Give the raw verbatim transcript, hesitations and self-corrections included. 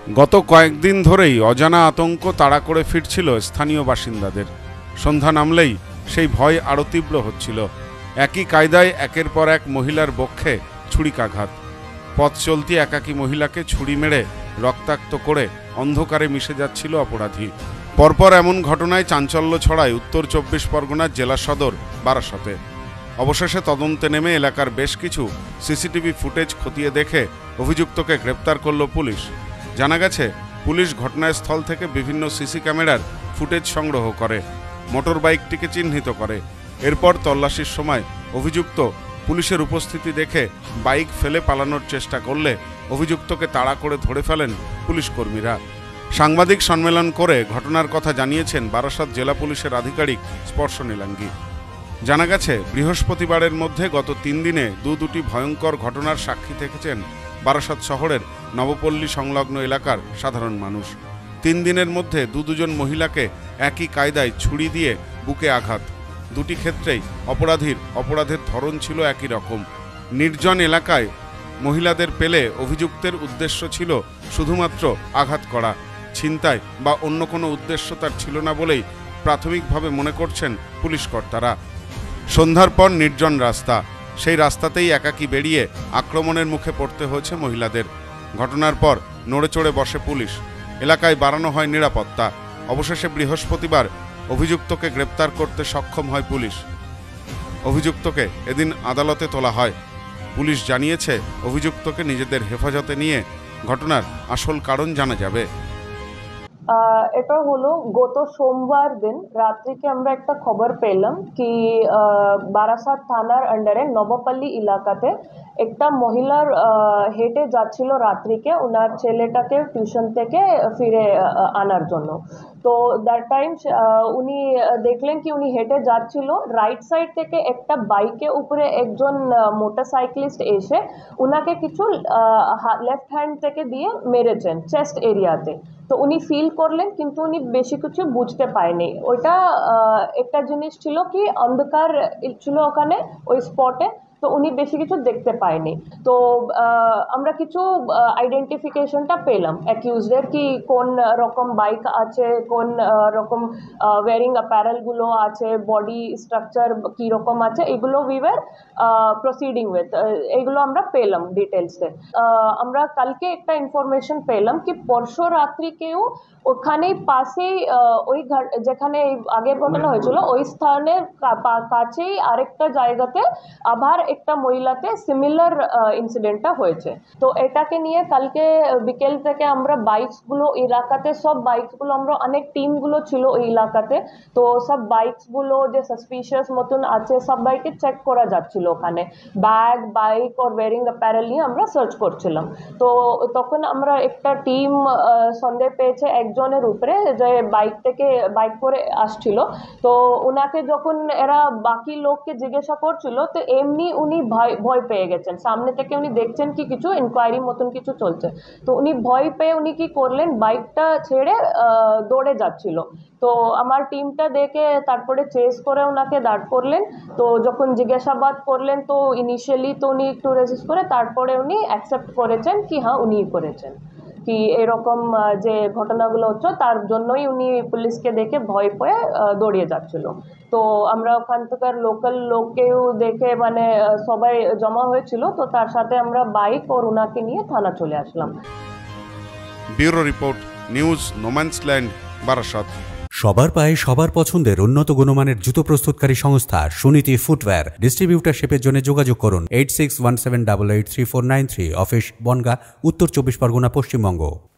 গত কয়েকদিন ধরেই অজানা আতঙ্ক তাড়া করে ফিরছিল স্থানীয় বাসিন্দাদের। সন্ধ্যা নামলেই সেই ভয় আরও তীব্র হচ্ছিল। একই কায়দায় একের পর এক মহিলার বক্ষে ছুরিকাঘাত। পথ চলতি একাকী মহিলাকে ছুরি মেরে রক্তাক্ত করে অন্ধকারে মিশে যাচ্ছিল অপরাধী। পরপর এমন ঘটনায় চাঞ্চল্য ছড়ায় উত্তর চব্বিশ পরগনার জেলা সদর বারাসতে। অবশেষে তদন্তে নেমে এলাকার বেশ কিছু সিসিটিভি ফুটেজ খতিয়ে দেখে অভিযুক্তকে গ্রেপ্তার করল পুলিশ। জানা গেছে, পুলিশ ঘটনাস্থল থেকে বিভিন্ন সিসি ক্যামেরার ফুটেজ সংগ্রহ করে, মোটর বাইকটিকে চিহ্নিত করে। এরপর তল্লাশির সময় অভিযুক্ত পুলিশের উপস্থিতি দেখে বাইক ফেলে পালানোর চেষ্টা করলে অভিযুক্তকে তাড়া করে ধরে ফেলেন পুলিশ কর্মীরা। সাংবাদিক সম্মেলন করে ঘটনার কথা জানিয়েছেন বারাসত জেলা পুলিশের আধিকারিক স্পর্শ নীলাঙ্গী। জানা গেছে, বৃহস্পতিবারের মধ্যে গত তিন দিনে দু দুটি ভয়ঙ্কর ঘটনার সাক্ষী থেকেছেন বারাসত শহরের নবপল্লী সংলগ্ন এলাকার সাধারণ মানুষ। তিন দিনের মধ্যে দু দুজন মহিলাকে একই কায়দায় ছুরি দিয়ে বুকে আঘাত। দুটি ক্ষেত্রেই অপরাধীর অপরাধের ধরন ছিল একই রকম। নির্জন এলাকায় মহিলাদের পেলে অভিযুক্তের উদ্দেশ্য ছিল শুধুমাত্র আঘাত করা, ছিনতাই বা অন্য কোনো উদ্দেশ্য তার ছিল না বলেই প্রাথমিকভাবে মনে করছেন পুলিশ কর্তারা। সন্ধ্যার পর নির্জন রাস্তা, সেই রাস্তাতেই একাকী বেরিয়ে আক্রমণের মুখে পড়তে হয়েছে মহিলাদের। ঘটনার পর নড়েচড়ে বসে পুলিশ, এলাকায় বাড়ানো হয় নিরাপত্তা। অবশেষে বৃহস্পতিবার অভিযুক্তকে গ্রেপ্তার করতে সক্ষম হয় পুলিশ। অভিযুক্তকে এদিন আদালতে তোলা হয়। পুলিশ জানিয়েছে, অভিযুক্তকে নিজেদের হেফাজতে নিয়ে ঘটনার আসল কারণ জানা যাবে। এটা হলো গত সোমবার দিন রাত্রিকে আমরা একটা খবর পেলাম কি বারাসাত থানার আন্ডারে নবপল্লী এলাকাতে একটা মহিলার হেঁটে যাচ্ছিল রাত্রিকে ওনার ছেলেটাকে টিউশন থেকে ফিরে আনার জন্য। তো দ্যাট টাইম উনি দেখলেন কি উনি হেঁটে যাচ্ছিল, রাইট সাইড থেকে একটা বাইকে উপরে একজন মোটরসাইক্লিস্ট এসে উনাকে কিছু লেফট হ্যান্ড থেকে দিয়ে মেরেছেন চেস্ট এরিয়াতে। তো উনি ফিল করলেন কিন্তু উনি বেশি কিছু বুঝতে পারেনি। ওইটা একটা জিনিস ছিল কি অন্ধকার ছিল ওখানে ওই স্পটে, তো উনি বেশি কিছু দেখতে পায়নি। তো আমরা কিছু আইডেন্টিফিকেশনটা পেলাম অ্যাকিউজদের কি কোন রকম বাইক আছে, কোন রকম ওয়ারিং অ্যাপারেলগুলো আছে, বডি স্ট্রাকচার কী রকম আছে, এগুলো উই ওয়ার প্রসিডিং উইথ। এগুলো আমরা পেলাম ডিটেলসে। আমরা কালকে একটা ইনফরমেশন পেলাম কি পরশু রাত্রিকেও ওখানেই পাশেই ওই যেখানে আগের ঘটনা হয়েছিল ওই স্থানের কাছেই আরেকটা জায়গাতে আবার একটা মহিলাতে সিমিলার ইনসিডেন্টটা হয়েছে। তো এটাকে নিয়ে কালকে বিকেল থেকে আমরা বাইকসগুলো এলাকাতে সব বাইকসগুলো আমরা অনেক টিমগুলো ছিল ওই এলাকাতে, তো সব বাইকসগুলো যে সাসপিশিয়াস মতন আছে সব বাইকে চেক করা যাচ্ছিল। ওখানে ব্যাগ, বাইক আর ওয়ারিং অ্যাপারেল নিয়ে আমরা সার্চ করছিলাম। তো তখন আমরা একটা টিম সন্দেহ পেয়েছে একজনের উপরে যে বাইক থেকে বাইক করে আসছিল। তো ওনাকে যখন এরা বাকি লোককে জিজ্ঞাসা করছিল তো এমনি উনি ভয় ভয় পেয়ে গেছেন। সামনে থেকে উনি দেখছেন কি কিছু ইনকোয়ারি মতন কিছু চলছে, তো উনি ভয় পেয়ে উনি কি করলেন বাইকটা ছেড়ে দৌড়ে যাচ্ছিল। তো আমার টিমটা দেখে তারপরে চেস করে ওনাকে দাঁড় করলেন। তো যখন জিজ্ঞাসাবাদ করলেন তো ইনিশিয়ালি তো উনি একটু রেজিস্ট করে তারপরে উনি অ্যাকসেপ্ট করেছেন কি হ্যাঁ উনিই করেছেন, কি এরকম যে ঘটনাগুলো হচ্ছে তার জন্যই উনি পুলিশকে দেখে ভয় পেয়ে দৌড়িয়ে যাচ্ছিল। তো আমরা ওখান থেকে লোকাল লোককেও দেখে মানে সবাই জমা হয়েছিল, তো তার সাথে আমরা বাইক আর ওনাকে নিয়ে থানা চলে আসলাম। Bureau report, news no man's land, Barasat. সবার পায়ে সবার পছন্দের উন্নত গুণমানের জুতো প্রস্তুতকারী সংস্থা সুনীতি ফুটওয়্যার। ডিস্ট্রিবিউটারশিপের জন্য যোগাযোগ করুন eight six one seven double eight three four nine three. Office Bongaon, Uttar Chabbish Pargana, Paschimbanga.